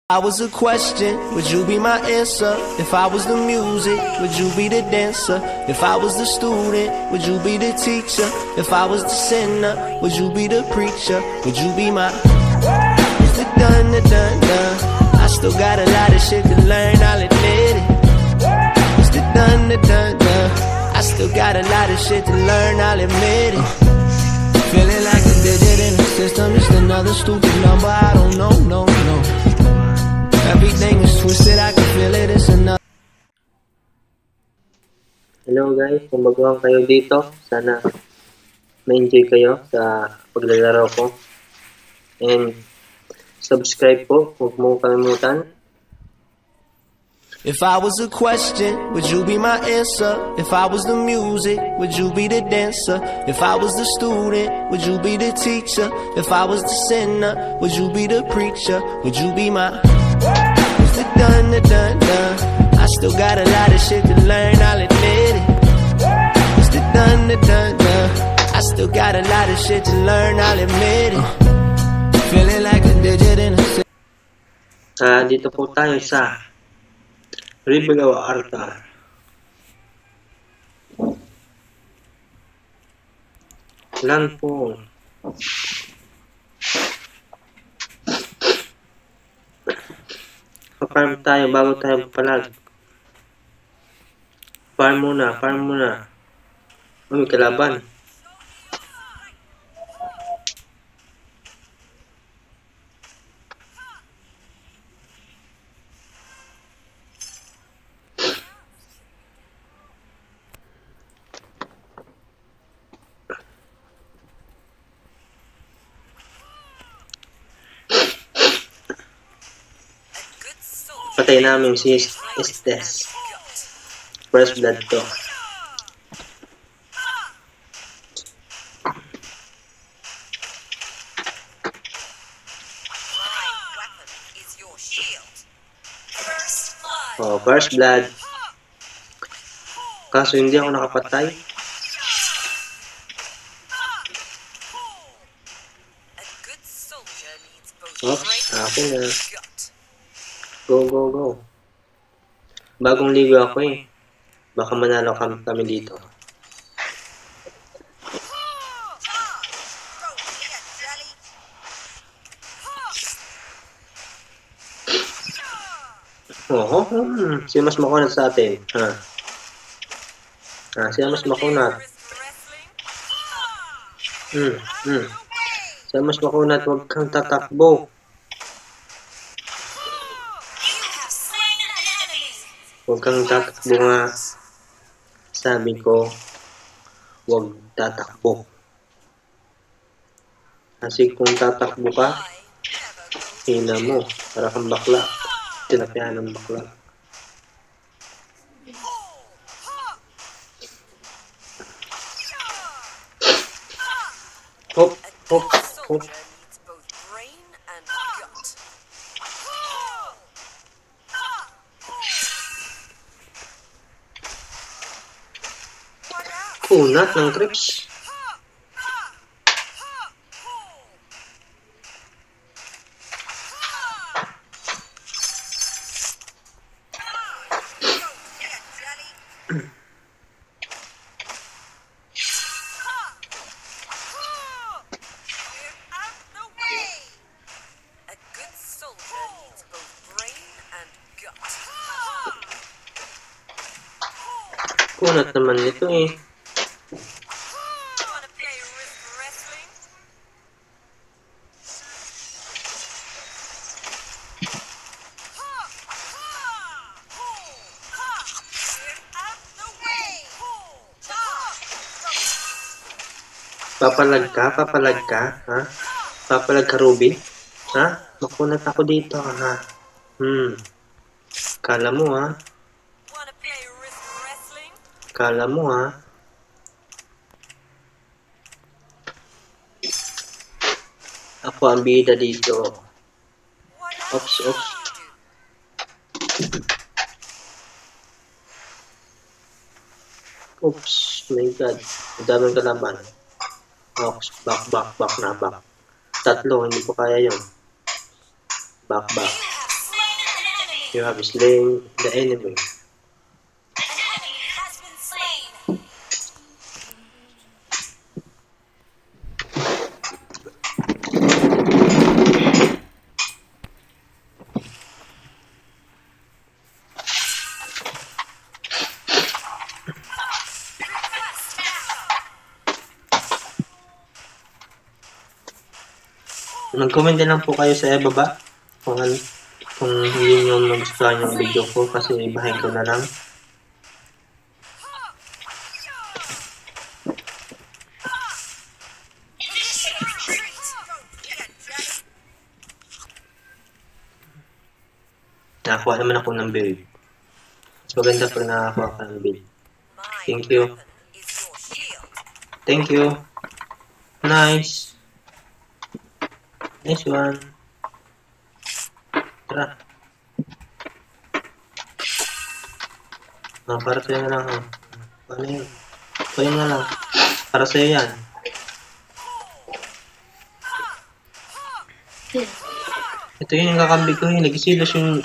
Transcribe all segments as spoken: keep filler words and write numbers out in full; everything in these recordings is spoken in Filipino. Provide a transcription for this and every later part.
I was a question, would you be my answer? If I was the music, would you be the dancer? If I was the student, would you be the teacher? If I was the sinner, would you be the preacher? Would you be my... It's the done, the done, done. I still got a lot of shit to learn, I'll admit it. It's the done, the done, done. I still got a lot of shit to learn, I'll admit it. Feeling like a digit in the system, just another stupid number, I don't know, no, no. Everything is twisted, I can feel it, it's enough. Hello guys, kung baguhan kayo dito, sana ma-enjoy kayo sa paglalaro ko. And subscribe po, huwag mo kalimutan. If I was a question, would you be my answer? If I was the music, would you be the dancer? If I was the student, would you be the teacher? If I was the sinner, would you be the preacher? Would you be my... It's the done, the done, done. I still got a lot of shit to learn, I'll admit it. It's the done, the done, done. I still got a lot of shit to learn, I'll admit it. Feeling like a digit in a... Uh, dito po tayo sa Ribegawa Altar. Lan po. Pa-farm tayo bago tayo palag. Farm muna, farm muna. May kalaban. Patay namin si Estes. First blood to. Oh, first blood. Kaso hindi ako nakapatay. Oops, ako na. Go, go, go. Bagong ligo ako eh. Baka manalo kami, kami dito. Oo, hmm. Sino mas makunat sa atin? Ha? Ha, sino mas makunat? Hmm, hmm. Sino mas makunat? Huwag kang tatakbo. Huwag kang tatakbo nga. Sabi ko, huwag tatakbo. Kasi kung tatakbo ka, hina mo. Para kang bakla. Tinapihan ng bakla. Hop, hop, hop. Kunat ng creeps. Kunat naman nito eh. Papalag ka? Papalag ka? Ha? Papalag ka, Ruby? Ha? Makunat ako dito, ha? Hmm. Kala mo, ha? Kala mo, ha? Ako ang bida dito. Oops, oops. Oops, my God. Ang daming kalaban. Oops, back, back, back na, back. Tatlo, hindi ko kaya yun. Back, back. You have slain the enemy. Mag-comment din lang po kayo sa ibaba kung ano, kung hindi nyo magustuhan yung video ko kasi ibahin ko na lang. Nakakuha naman ako ng build. Mas maganda pag nakakuha ka ng build. Thank you. Thank you. Nice. Nice one. Tara. Ah, para sa'yo na lang. Oh. Paano yun? Sa'yo na lang. Para sa'yo yan. Ito yun yung kakambi ko. Yung nagsilos yung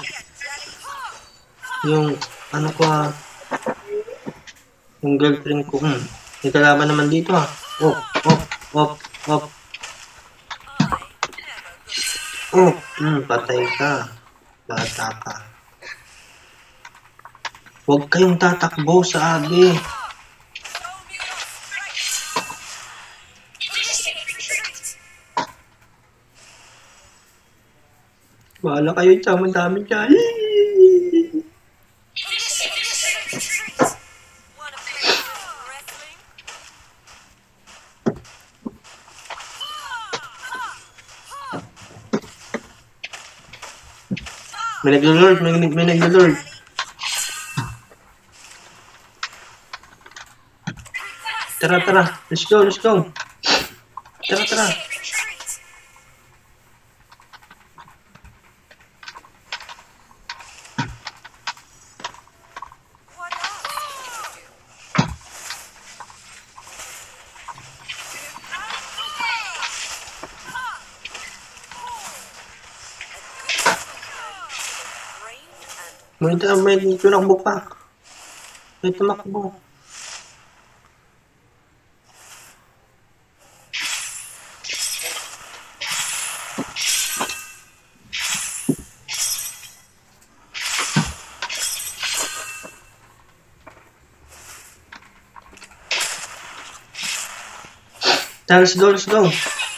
yung ano ko ha. Yung girlfriend ko. Hmm. May kalaban naman dito ha. Oh, oh, oh, oh. Oh, hmm, patay ka. Bata ka. Huwag kayong tatakbo sa abi. Bahala kayo dyan, madami dyan. May nag-lord, may, may nag-lord. Tara, tara. Let's go, let's go. Tara, tara. May, may tumakbo pa. May tumakbo. Let's go, let's go.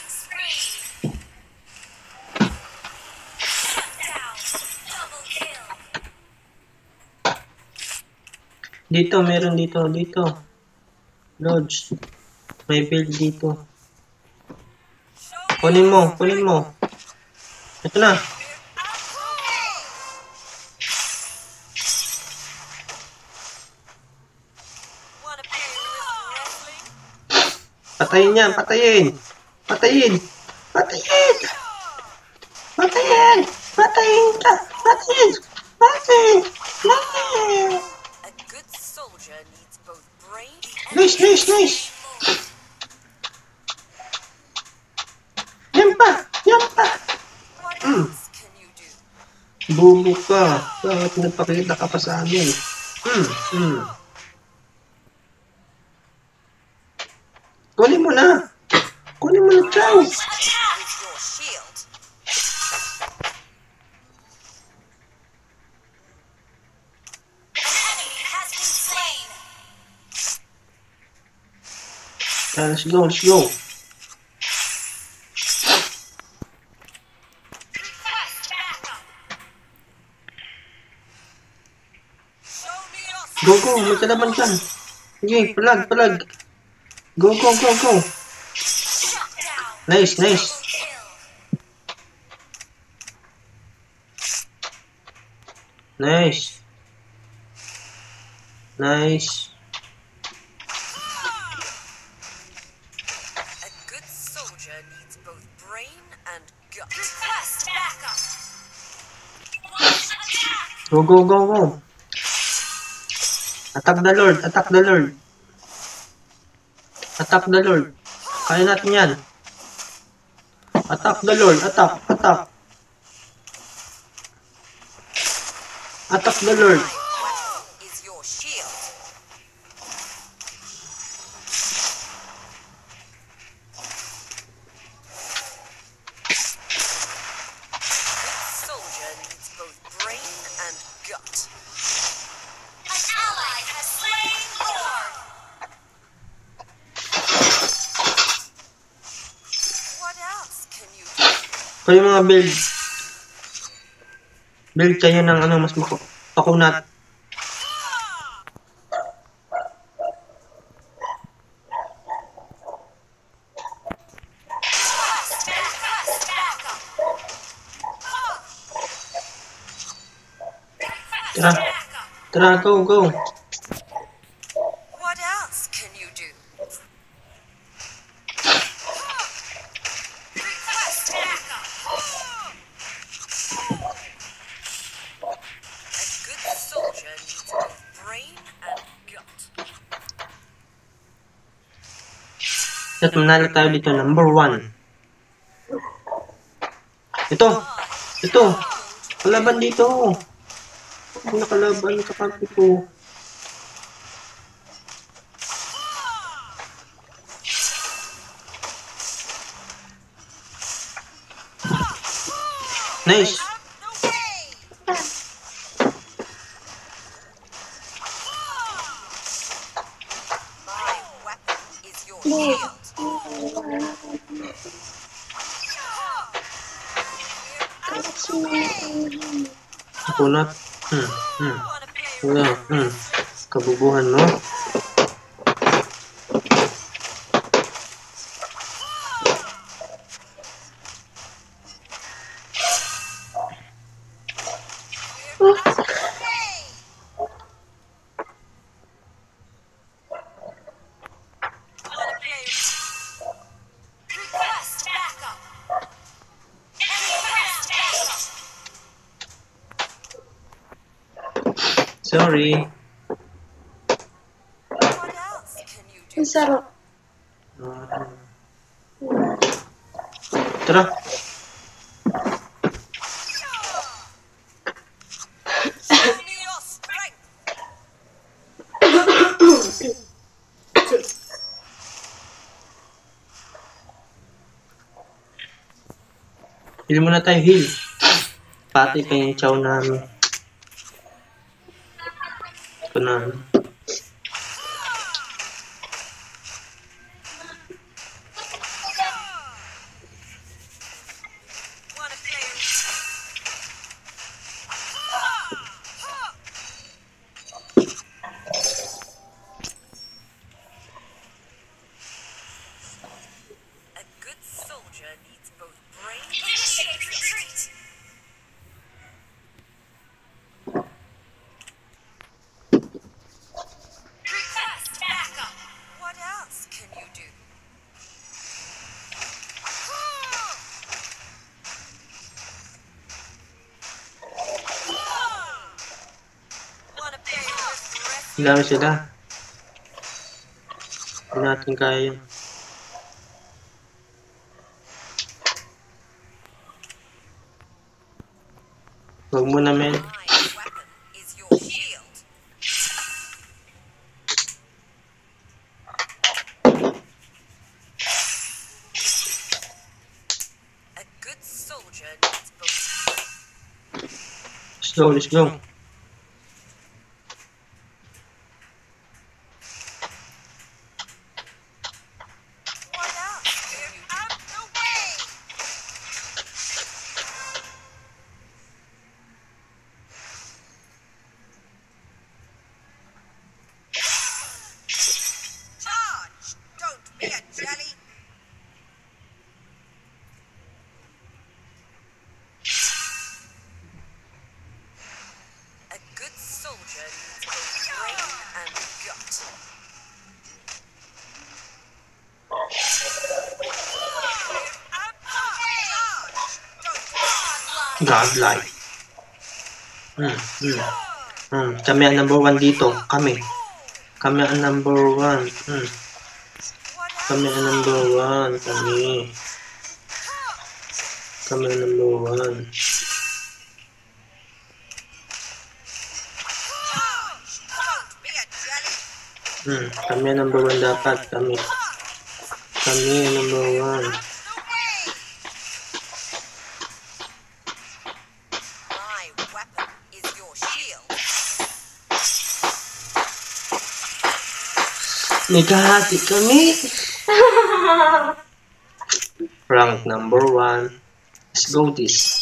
Dito, meron dito, dito. Lodge. May build dito. Kunin mo, kunin mo. Ito na. Patayin yan, patayin. Patayin. Patayin. Patayin. Patayin ka. Patayin. Patayin. Patayin. Nice, nice, nice. Yan pa, yan pa. Mm. Bubo ka. Bakit nagpakita ka pa sa amin? Mm, mm. Kunin mo na. Kunin mo na, Chow. Uh, let's go, let's go. Go, go, may kalaban dyan. Okay, palag, palag. Go, go, go, go. Nice, nice. Nice. Nice. Go, go, go, go. Attack the Lord, attack the Lord. Attack the Lord. Kaya natin yan. Attack the Lord, attack, attack. Attack the Lord. Is your shield. This soldier needs both brain and gut. An ally has slain Lord. What else can you do? Kayo mga build. Build kayo ng ano, mas mako pakunat. Tara. Tara, go, go. What else can you do? Request backup. A good soldier needs both brain and gut. At manalo tayo dito, number one. Ito. Ito. Kalaban dito. Kung nakalaban yung kakampi ko. Nice. My weapon is your shield. Kunat. Hmm. Hmm. Wala. Hmm. Kabubuhan mo. Request backup. Request backup. Sorry. What else can you do? Saro. Tara. Show me your strength. Heal muna tayo, heal. Pati pa yung chow namin. Ito na. Wanna play? A good soldier needs both brain and initiate retreat. Request backup. What else can you do? Wanna play with rest? Dami sila. Hindi natin kaya yun. Huwag mo na, men. My weapon is your shield. A good soldier needs both. Let's go, let's go. What else? Get out the way! Charge! Don't be a jelly! A good soldier needs both brain and gut. Godlike. Hmm, hmm. Hmm, kami ang number one dito. Kami. Kami ang number one. Hmm. Kami ang number one. Kami. Kami ang number one. Hmm, kami ang number one dapat. Kami. Kami ang number one. My weapon is your shield. May kahati kami. Rank number one. Let's go this.